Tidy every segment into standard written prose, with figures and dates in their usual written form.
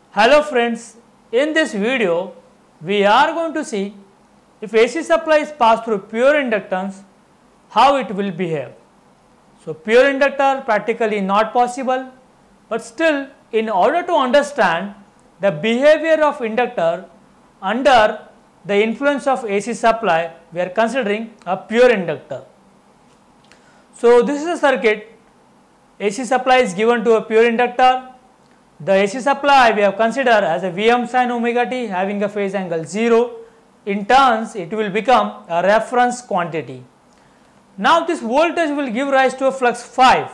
Hello friends, in this video we are going to see if AC supply is passed through pure inductance, how it will behave. So pure inductor practically not possible, but still in order to understand the behavior of inductor under the influence of AC supply, we are considering a pure inductor. So this is a circuit, AC supply is given to a pure inductor. The AC supply we have considered as a Vm sin omega t having a phase angle 0. In turns it will become a reference quantity. Now this voltage will give rise to a flux phi,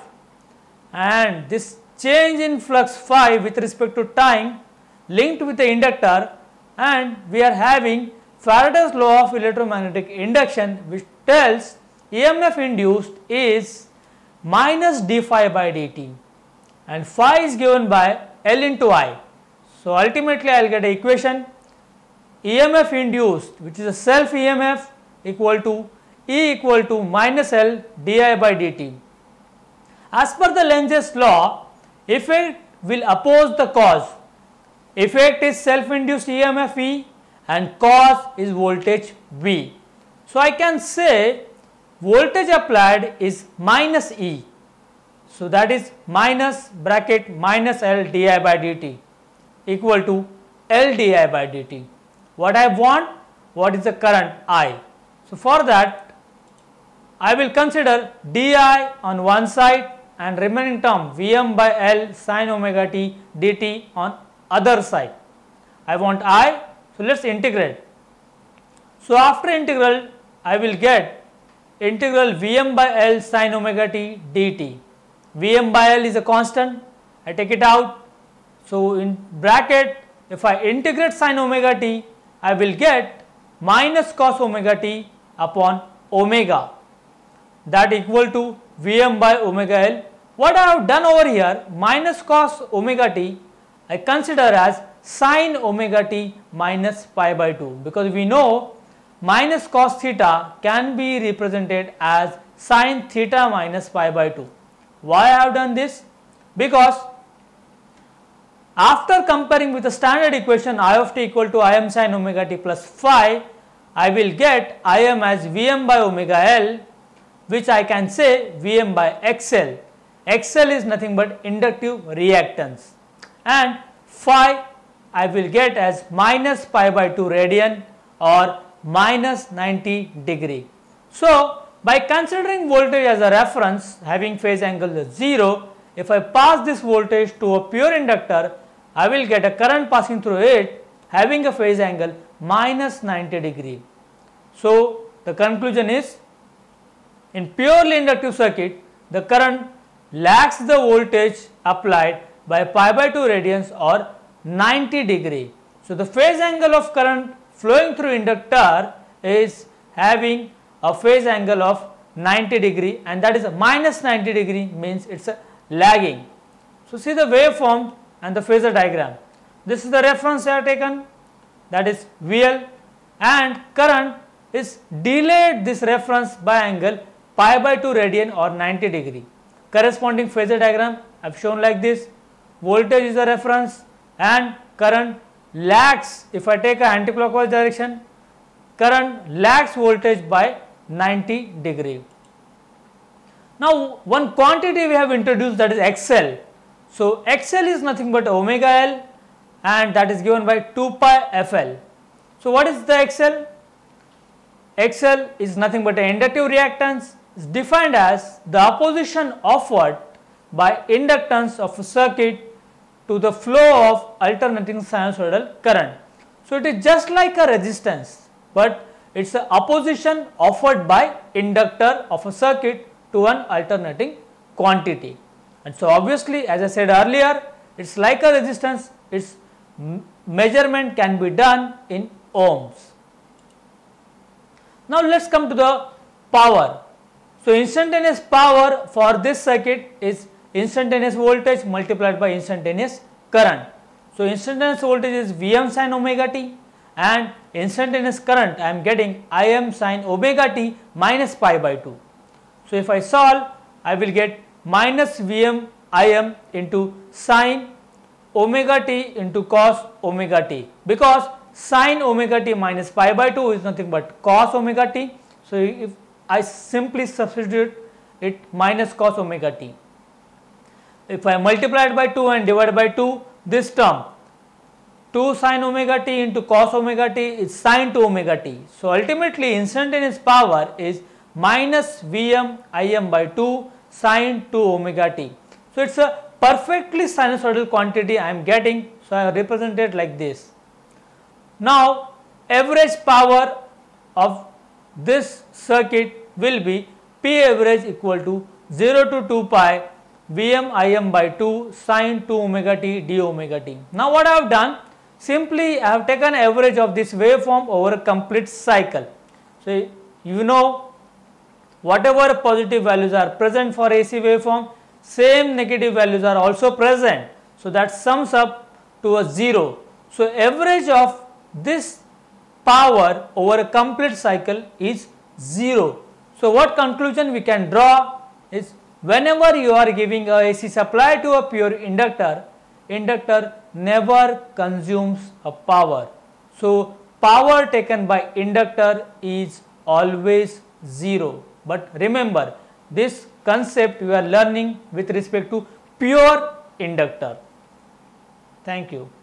and this change in flux phi with respect to time linked with the inductor, and we are having Faraday's law of electromagnetic induction, which tells EMF induced is minus d phi by dt, and phi is given by L into I. So ultimately I will get an equation EMF induced, which is a self EMF, equal to E equal to minus L di by dt. As per the Lenz's law, effect will oppose the cause. Effect is self induced EMF E and cause is voltage V. So I can say voltage applied is minus E. So that is minus bracket minus L di by dt equal to L di by dt. What I want? What is the current I? So for that I will consider di on one side and remaining term Vm by L sin omega t dt on other side. I want I, so let us integrate. So after integral I will get integral Vm by L sin omega t dt. Vm by L is a constant, I take it out. So in bracket if I integrate sin omega t, I will get minus cos omega t upon omega, that equal to Vm by omega L. What I have done over here, minus cos omega t I consider as sin omega t minus pi by 2, because we know minus cos theta can be represented as sin theta minus pi by 2. Why I have done this? Because after comparing with the standard equation I of t equal to Im sin omega t plus phi, I will get Im as Vm by omega L, which I can say Vm by XL. XL is nothing but inductive reactance, and phi I will get as minus pi by 2 radian or minus 90 degree. So by considering voltage as a reference having phase angle 0, if I pass this voltage to a pure inductor, I will get a current passing through it having a phase angle minus 90 degree. So the conclusion is, in purely inductive circuit, the current lags the voltage applied by pi by 2 radians or 90 degree. So the phase angle of current flowing through inductor is having a phase angle of 90 degree, and that is a minus 90 degree, means it is a lagging. So see the waveform and the phasor diagram. This is the reference I have taken, that is VL, and current is delayed this reference by angle pi by 2 radian or 90 degree. Corresponding phasor diagram I have shown like this. Voltage is the reference and current lags, if I take a anticlockwise direction, current lags voltage by 90 degree. Now one quantity we have introduced, that is XL. So XL is nothing but omega L, and that is given by 2 pi FL. So what is the XL? XL is nothing but an inductive reactance, is defined as the opposition offered by inductance of a circuit to the flow of alternating sinusoidal current. So it is just like a resistance, but it is the opposition offered by inductor of a circuit to an alternating quantity. And so obviously, as I said earlier, it is like a resistance, its measurement can be done in ohms. Now let us come to the power. So instantaneous power for this circuit is instantaneous voltage multiplied by instantaneous current. So instantaneous voltage is Vm sin omega t, and instantaneous current I am getting Im sin omega t minus pi by 2. So if I solve, I will get minus Vm Im into sin omega t into cos omega t, because sin omega t minus pi by 2 is nothing but cos omega t. So, if I simply substitute it minus cos omega t, if I multiply it by 2 and divide by 2, this term 2 sin omega t into cos omega t is sin 2 omega t. So, ultimately instantaneous power is minus Vm Im by 2 sin 2 omega t. So, it is a perfectly sinusoidal quantity I am getting. So, I represent it like this. Now, average power of this circuit will be P average equal to 0 to 2 pi Vm Im by 2 sin 2 omega t d omega t. Now, what I have done? Simply I have taken average of this waveform over a complete cycle. So, you know, whatever positive values are present for AC waveform, same negative values are also present. So, that sums up to a 0. So, average of this power over a complete cycle is 0. So, what conclusion we can draw is, whenever you are giving a AC supply to a pure inductor, inductor never consumes a power. So, power taken by inductor is always 0. But remember, this concept we are learning with respect to pure inductor. Thank you.